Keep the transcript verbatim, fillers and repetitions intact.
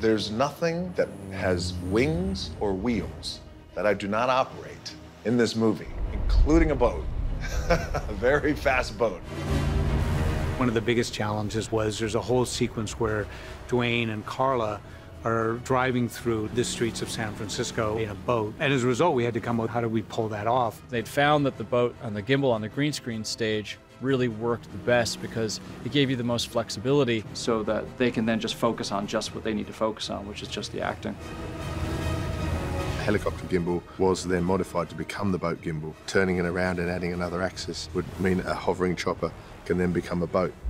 There's nothing that has wings or wheels that I do not operate in this movie, including a boat. A very fast boat. One of the biggest challenges was there's a whole sequence where Dwayne and Carla are driving through the streets of San Francisco in a boat. And as a result, we had to come up, how do we pull that off? They'd found that the boat on the gimbal on the green screen stage really worked the best because it gave you the most flexibility so that they can then just focus on just what they need to focus on, which is just the acting. The helicopter gimbal was then modified to become the boat gimbal. Turning it around and adding another axis would mean a hovering chopper can then become a boat.